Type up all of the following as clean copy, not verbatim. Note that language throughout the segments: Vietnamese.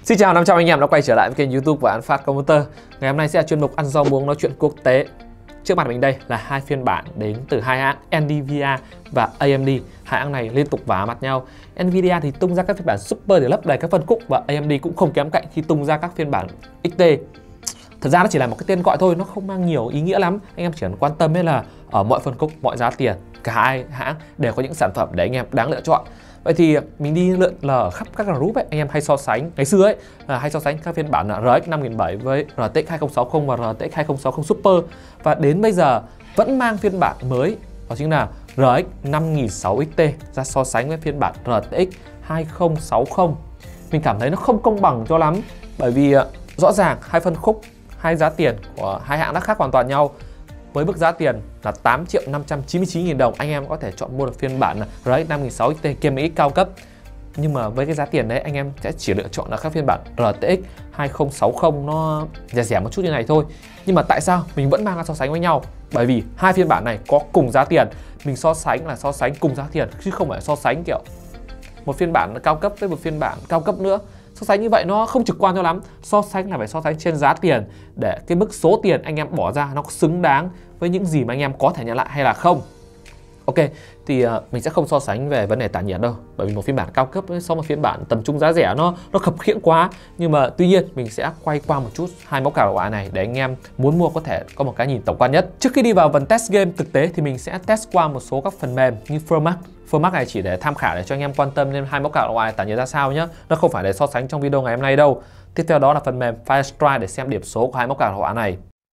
Xin chào 500 anh em đã quay trở lại với kênh YouTube của An Phát Computer. Ngày hôm nay sẽ là chuyên mục ăn rau muống nói chuyện quốc tế. Trước mặt mình đây là hai phiên bản đến từ hai hãng Nvidia và AMD. Hai hãng này liên tục vả mặt nhau. Nvidia thì tung ra các phiên bản Super để lấp đầy các phân khúc, và AMD cũng không kém cạnh khi tung ra các phiên bản XT. Thật ra nó chỉ là một cái tên gọi thôi, nó không mang nhiều ý nghĩa lắm. Anh em chỉ cần quan tâm là ở mọi phân khúc, mọi giá tiền, cả hai hãng đều có những sản phẩm để anh em đáng lựa chọn. Vậy thì mình đi lượn lờ ở khắp các group ấy, anh em hay so sánh, ngày xưa ấy hay so sánh các phiên bản RX 5700 với RTX 2060 và RTX 2060 Super, và đến bây giờ vẫn mang phiên bản mới, đó chính là RX 5600 XT ra so sánh với phiên bản RTX 2060. Mình cảm thấy nó không công bằng cho lắm, bởi vì rõ ràng hai phân khúc, hai giá tiền của hai hãng đã khác hoàn toàn nhau. Với mức giá tiền là 8.599.000 đồng, anh em có thể chọn mua được phiên bản RX 5600 XT KMX cao cấp. Nhưng mà với cái giá tiền đấy, anh em sẽ chỉ lựa chọn là các phiên bản RTX 2060 nó rẻ một chút như này thôi. Nhưng mà tại sao mình vẫn mang ra so sánh với nhau? Bởi vì hai phiên bản này có cùng giá tiền. Mình so sánh là so sánh cùng giá tiền, chứ không phải so sánh kiểu một phiên bản cao cấp với một phiên bản cao cấp nữa. So sánh như vậy nó không trực quan cho lắm. So sánh là phải so sánh trên giá tiền, để cái mức số tiền anh em bỏ ra nó có xứng đáng với những gì mà anh em có thể nhận lại hay là không. Ok, thì mình sẽ không so sánh về vấn đề tản nhiệt đâu, bởi vì một phiên bản cao cấp so với một phiên bản tầm trung giá rẻ nó khập khiễng quá. Nhưng mà tuy nhiên mình sẽ quay qua một chút hai mẫu card loại này để anh em muốn mua có thể có một cái nhìn tổng quan nhất. Trước khi đi vào phần test game thực tế thì mình sẽ test qua một số các phần mềm như Firmax. Firmax này chỉ để tham khảo để cho anh em quan tâm đến hai mẫu card loại tản nhiệt ra sao nhé. Nó không phải để so sánh trong video ngày hôm nay đâu. Tiếp theo đó là phần mềm Firestrike để xem điểm số của hai mẫu card loại này.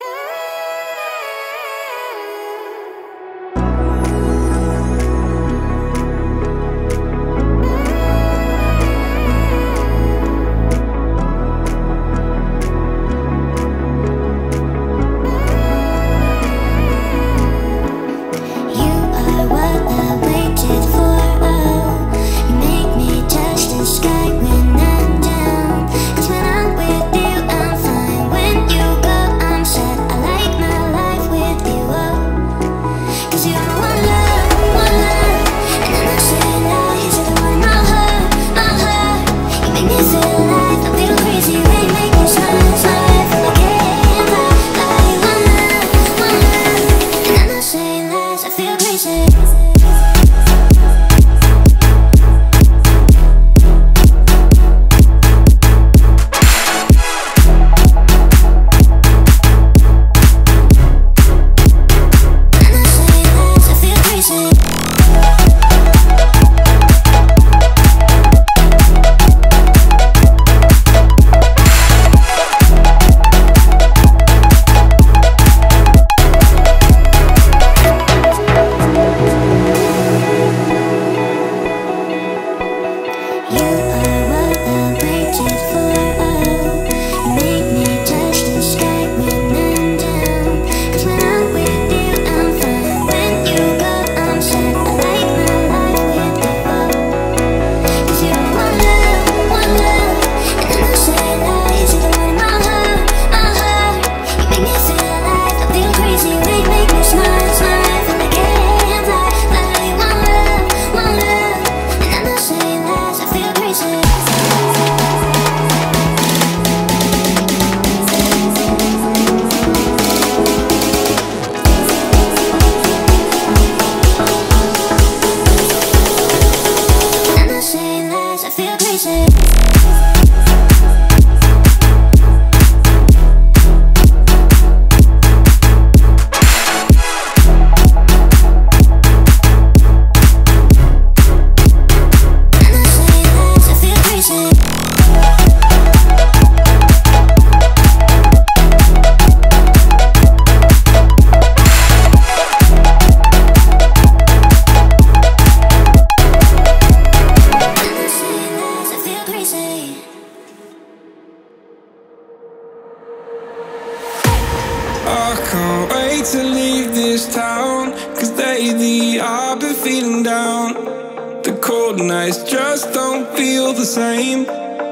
To leave this town, 'cause lately I've been feeling down. The cold nights just don't feel the same.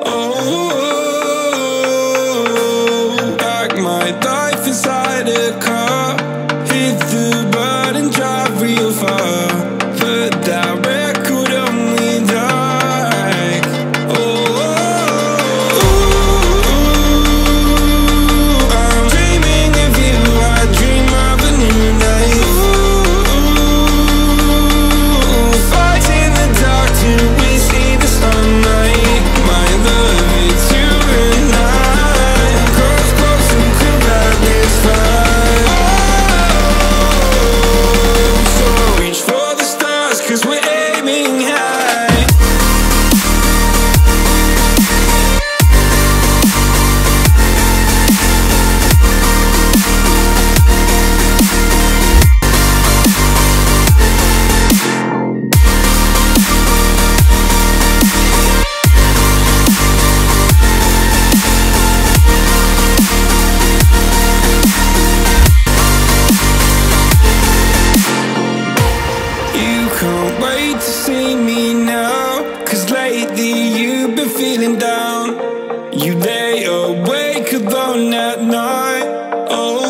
Oh, like my life inside a car, hit the button, drive real far, put that record on me like. Oh, can't wait to see me now, 'cause lately you've been feeling down. You lay awake alone at night. Oh,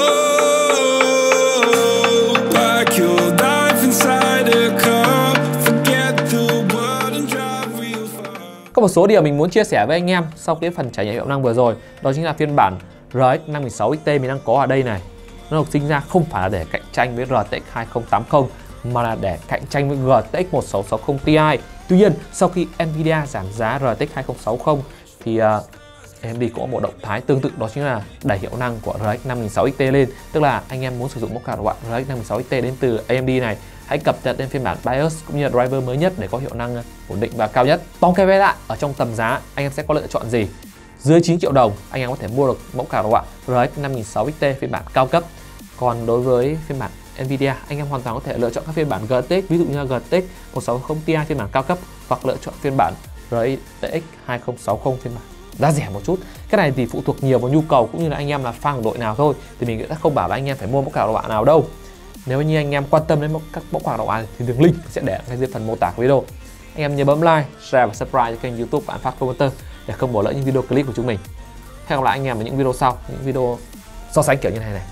like your life inside a car. Forget the world and drive real far. Có một số điều mình muốn chia sẻ với anh em sau cái phần trải nghiệm hiệu năng vừa rồi. Đó chính là phiên bản RX 516 XT mình đang có ở đây này. Nó được sinh ra không phải là để cạnh tranh với RTX 2080 mà là để cạnh tranh với GTX 1660 Ti. Tuy nhiên, sau khi Nvidia giảm giá RTX 2060 thì AMD cũng có một động thái tương tự, đó chính là đẩy hiệu năng của RX 5006 XT lên. Tức là anh em muốn sử dụng mẫu card đồ họa RX 5006 XT đến từ AMD này, hãy cập nhật đến phiên bản BIOS cũng như là driver mới nhất để có hiệu năng ổn định và cao nhất. Tóm cái lại, ở trong tầm giá anh em sẽ có lựa chọn gì? Dưới 9 triệu đồng anh em có thể mua được mẫu card đồ họa RX 5006 XT phiên bản cao cấp. Còn đối với phiên bản Nvidia, anh em hoàn toàn có thể lựa chọn các phiên bản GTX, ví dụ như là GTX 1660 Ti phiên bản cao cấp, hoặc lựa chọn phiên bản RTX 2060 phiên bản giá rẻ một chút. Cái này thì phụ thuộc nhiều vào nhu cầu cũng như là anh em là fan của đội nào thôi. Thì mình sẽ không bảo là anh em phải mua mẫu card đồ họa nào đâu. Nếu như anh em quan tâm đến các mẫu card đồ họa thì đường link sẽ để ngay dưới phần mô tả của video. Anh em nhớ bấm like, share và subscribe cho kênh YouTube của An Phát Computer để không bỏ lỡ những video clip của chúng mình. Hẹn gặp lại anh em ở những video sau, những video so sánh kiểu như này này.